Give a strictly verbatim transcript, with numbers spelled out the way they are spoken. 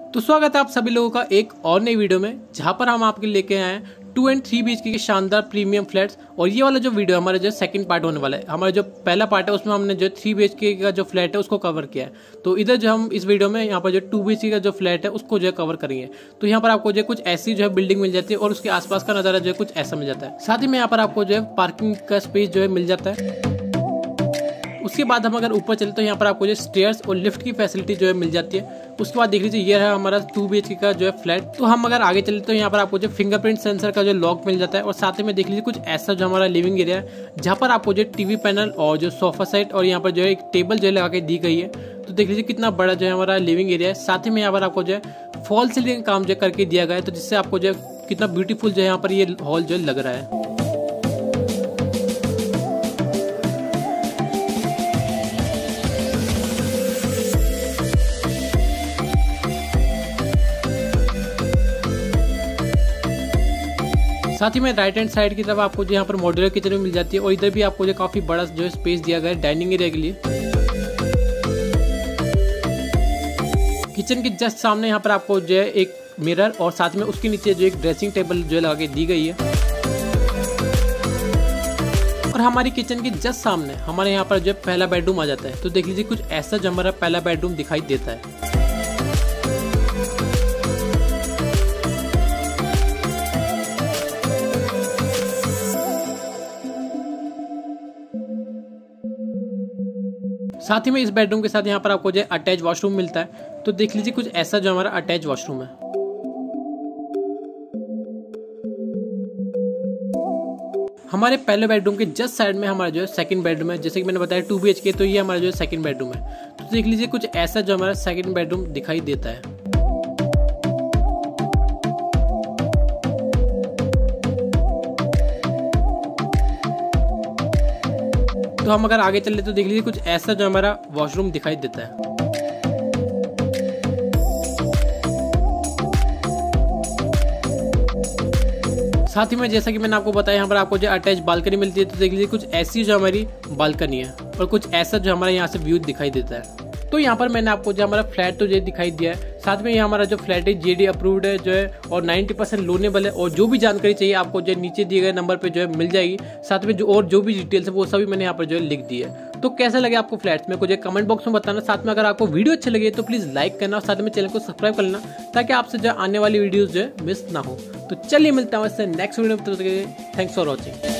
तो स्वागत है आप सभी लोगों का एक और नई वीडियो में, जहां पर हम आपके लेके आए हैं टू एंड थ्री बीएचके के शानदार प्रीमियम फ्लैट्स। और ये वाला जो वीडियो हमारा जो सेकंड पार्ट होने वाला है, हमारा जो पहला पार्ट है उसमें हमने जो थ्री बीएचके का जो फ्लैट है उसको कवर किया है। तो इधर जो हम इस वीडियो में यहाँ पर जो टू बीएचके का जो फ्लैट है उसको जो है कवर करेंगे। तो यहाँ पर आपको जो कुछ ऐसी जो है बिल्डिंग मिल जाती है और उसके आसपास का नजारा जो है कुछ ऐसा मिल जाता है। साथ ही में यहाँ पर आपको जो है पार्किंग का स्पेस जो है मिल जाता है। उसके बाद हम अगर ऊपर चले तो यहाँ पर आपको जो स्टेयर्स और लिफ्ट की फैसिलिटी जो है मिल जाती है। उसके बाद देख लीजिए ये है हमारा टू बीएचके का जो है फ्लैट। तो हम अगर आगे चले तो यहाँ पर आपको जो फिंगरप्रिंट सेंसर का जो लॉक मिल जाता है। और साथ ही में देख लीजिए कुछ ऐसा जो हमारा लिविंग एरिया है, जहाँ पर आपको जो टीवी पैनल और जो सोफा सेट और यहाँ पर जो है एक टेबल जो है लगा के दी गई है। तो देख लीजिए कितना बड़ा जो है हमारा लिविंग एरिया है। साथ ही में यहाँ पर आपको जो है फॉल सीलिंग काम जो करके दिया गया है, तो जिससे आपको जो है कितना ब्यूटीफुल जो है यहाँ पर ये हॉल जो लग रहा है। साथ ही में राइट हैंड साइड की तरफ आपको जो यहाँ पर मॉड्यूलर किचन में मिल जाती है। और इधर भी आपको जो काफी बड़ा जो है स्पेस दिया गया है डाइनिंग एरिया के लिए। किचन के जस्ट सामने यहाँ पर आपको जो है एक मिरर और साथ में उसके नीचे जो एक ड्रेसिंग टेबल जो है लगा के दी गई है। और हमारी किचन के जस्ट सामने हमारे यहाँ पर जो है पहला बेडरूम आ जाता है। तो देख लीजिए कुछ ऐसा जो हमारा पहला बेडरूम दिखाई देता है। साथ ही में इस बेडरूम के साथ यहाँ पर आपको जो है अटैच वॉशरूम मिलता है। तो देख लीजिए कुछ ऐसा जो हमारा अटैच वॉशरूम है। हमारे पहले बेडरूम के जस्ट साइड में हमारा जो है सेकंड बेडरूम है। जैसे कि मैंने बताया टू बीएचके, तो ये हमारा जो है सेकंड बेडरूम है। तो देख लीजिए कुछ ऐसा जो हमारा सेकंड बेडरूम दिखाई देता है। तो हम अगर आगे चले तो देख लीजिए कुछ ऐसा जो हमारा वॉशरूम दिखाई देता है। साथ ही में जैसा कि मैंने आपको बताया यहाँ पर आपको जो अटैच बालकनी मिलती है। तो देख लीजिए कुछ ऐसी जो हमारी बालकनी है और कुछ ऐसा जो हमारा यहाँ से व्यू दिखाई देता है। तो यहाँ पर मैंने आपको जो हमारा फ्लैट तो जो दिखाई दिया है। साथ में ये हमारा जो फ्लैट है जेडी अप्रूव्ड है जो है और नाइन्टी परसेंट लोनेबल है। और जो भी जानकारी चाहिए आपको जो नीचे दिए गए नंबर पे जो है मिल जाएगी। साथ में जो और जो भी डिटेल्स है वो सभी मैंने यहाँ पर जो है लिख दी है। तो कैसा लगे आपको फ्लैट्स में कुछ कमेंट बॉक्स में बताना। साथ में अगर आपको वीडियो अच्छी लगे तो प्लीज लाइक करना और साथ में चैनल को सब्सक्राइब कर लेना, ताकि आपसे जो आने वाली वीडियोज जो है मिस ना हो। तो चलिए मिलता हूँ इससे नेक्स्ट वीडियो में। Thanks for watching.